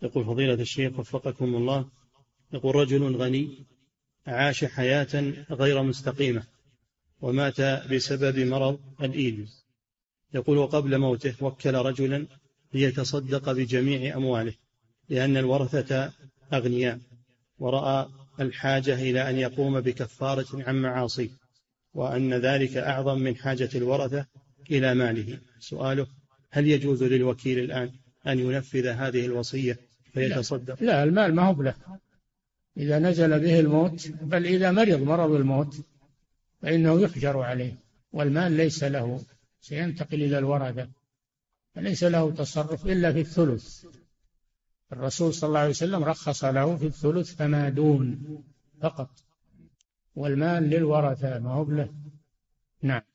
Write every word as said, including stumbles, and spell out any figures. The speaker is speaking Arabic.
يقول فضيلة الشيخ وفقكم الله، يقول رجل غني عاش حياة غير مستقيمة ومات بسبب مرض الإيدز. يقول وقبل موته وكل رجلا ليتصدق بجميع أمواله لأن الورثة أغنياء، ورأى الحاجة إلى أن يقوم بكفارة عن معاصيه، وأن ذلك أعظم من حاجة الورثة إلى ماله. سؤاله: هل يجوز للوكيل الآن أن ينفذ هذه الوصية فيتصدق؟ لا, لا المال ما هو له إذا نزل به الموت، بل إذا مرض مرض الموت فإنه يحجر عليه، والمال ليس له، سينتقل إلى الورثة، فليس له تصرف إلا في الثلث. الرسول صلى الله عليه وسلم رخص له في الثلث فما دون فقط، والمال للورثة ما هو له. نعم.